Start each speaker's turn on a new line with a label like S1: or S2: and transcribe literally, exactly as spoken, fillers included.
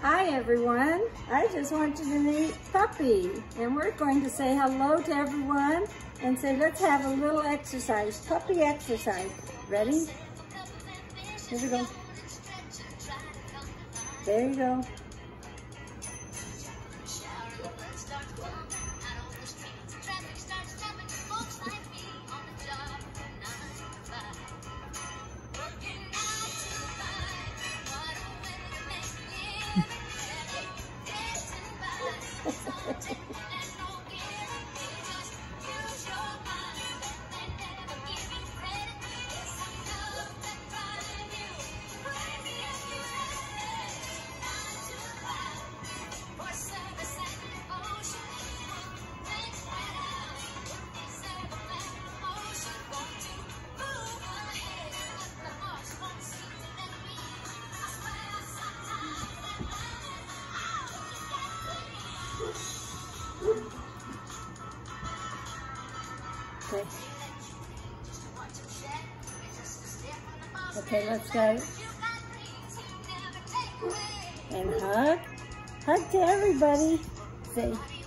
S1: Hi everyone, I just want you to meet Patti, and we're going to say hello to everyone and say let's have a little exercise, puppy exercise. Ready? Here we go. There you go. Okay. Okay, let's go. And hug. Hug to everybody. Say.